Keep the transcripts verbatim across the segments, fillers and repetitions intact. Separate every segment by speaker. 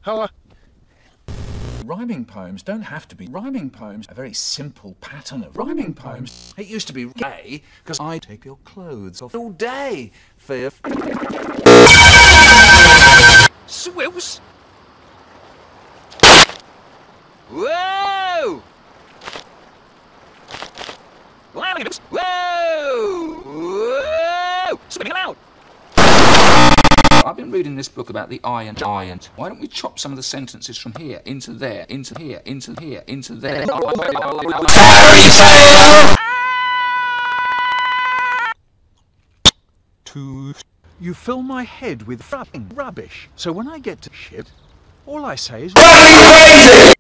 Speaker 1: Hello.
Speaker 2: Rhyming poems don't have to be rhyming poems. A very simple pattern of rhyming poems. It used to be gay because I take your clothes off all day for your swills. Whoa! Whoa! Whoa! Spinning out! I've been reading this book about the eye and eye and why don't we chop some of the sentences from here into there, into here, into here, into there.
Speaker 1: To you fill my head with fucking rubbish. So when I get to shit, all I say is crazy.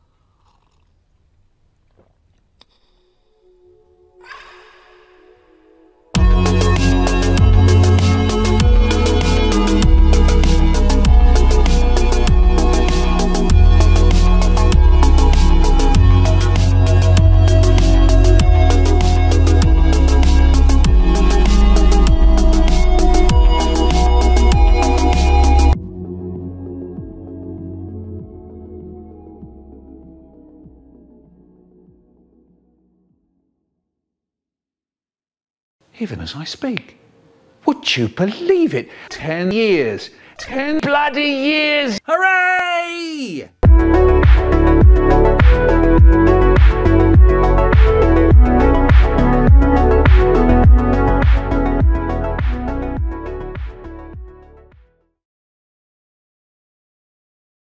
Speaker 1: Even as I speak. Would you believe it? Ten years. Ten bloody years! Hooray!